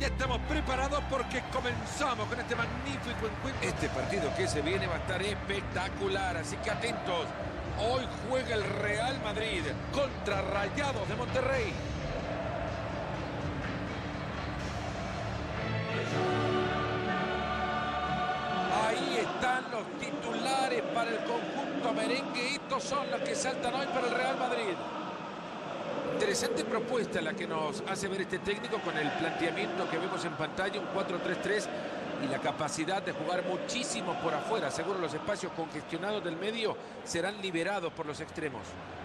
Ya estamos preparados porque comenzamos con este magnífico encuentro. Este partido que se viene va a estar espectacular, así que atentos. Hoy juega el Real Madrid contra Rayados de Monterrey. Ahí están los titulares para el conjunto merengue. Estos son los que saltan hoy para el Real Madrid. Interesante propuesta la que nos hace ver este técnico con el planteamiento que vemos en pantalla, un 4-3-3 y la capacidad de jugar muchísimo por afuera. Seguro los espacios congestionados del medio serán liberados por los extremos.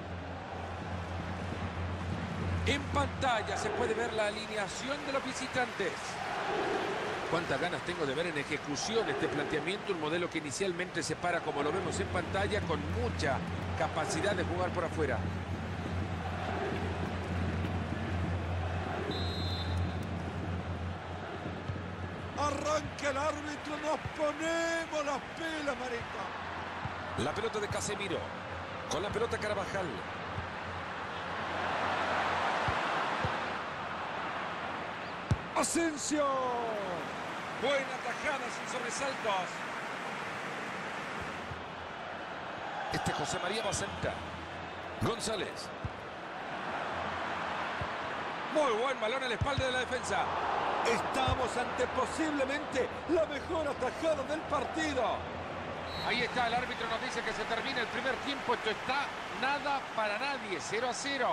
En pantalla se puede ver la alineación de los visitantes. Cuántas ganas tengo de ver en ejecución este planteamiento, un modelo que inicialmente se para como lo vemos en pantalla con mucha capacidad de jugar por afuera. Arranca el árbitro, nos ponemos las pilas, Marito. La pelota de Casemiro. Con la pelota Carvajal. Asensio. Buena tajada sin sobresaltos. Este José María Basenta. González. Muy buen balón a la espalda de la defensa. Estamos ante posiblemente la mejor atajada del partido. Ahí está, el árbitro nos dice que se termina el primer tiempo. Esto está nada para nadie, 0-0.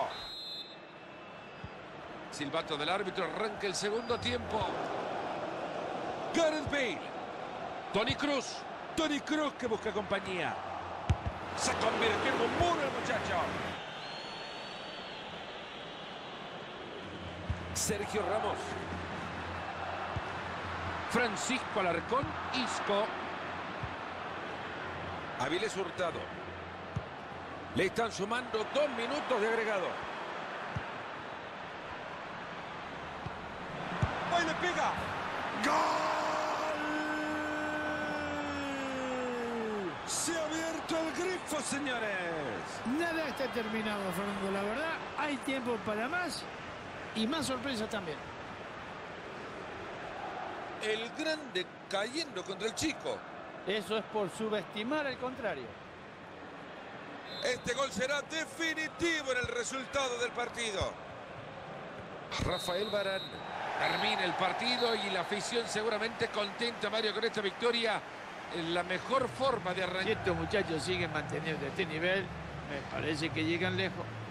Silbato del árbitro, arranca el segundo tiempo. Gareth Bale. Toni Kroos. Toni Kroos que busca compañía. Se convirtió en un muro el muchacho. Sergio Ramos. Francisco Alarcón. Isco. Avilés Hurtado. Le están sumando 2 minutos de agregado. ¡Ahí le pega! ¡Gol! Se ha abierto el grifo, señores. Nada está terminado, Fernando. La verdad, hay tiempo para más y más sorpresas también. El grande cayendo contra el chico. Eso es por subestimar al contrario. Este gol será definitivo en el resultado del partido. Rafael Varane. Termina el partido y la afición seguramente contenta, Mario, con esta victoria. En la mejor forma de arrancar. Si estos muchachos siguen manteniendo este nivel, me parece que llegan lejos.